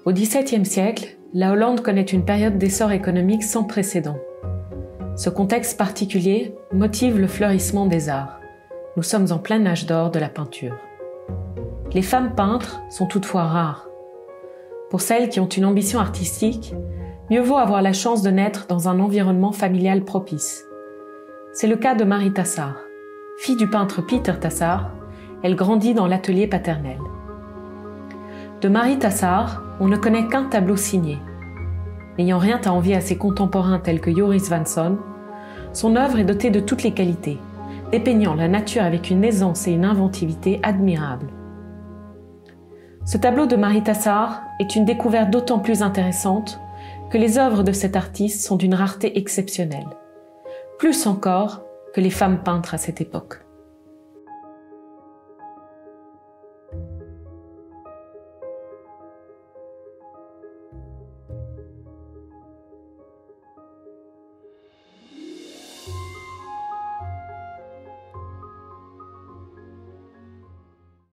Au XVIIe siècle, la Hollande connaît une période d'essor économique sans précédent. Ce contexte particulier motive le fleurissement des arts. Nous sommes en plein âge d'or de la peinture. Les femmes peintres sont toutefois rares. Pour celles qui ont une ambition artistique, mieux vaut avoir la chance de naître dans un environnement familial propice. C'est le cas de Marie Tassart. Fille du peintre Peter Tassart, elle grandit dans l'atelier paternel. De Marie Tassart, on ne connaît qu'un tableau signé. N'ayant rien à envier à ses contemporains tels que Joris Swanson, son œuvre est dotée de toutes les qualités, dépeignant la nature avec une aisance et une inventivité admirables. Ce tableau de Marie Tassart est une découverte d'autant plus intéressante que les œuvres de cet artiste sont d'une rareté exceptionnelle, plus encore que les femmes peintres à cette époque.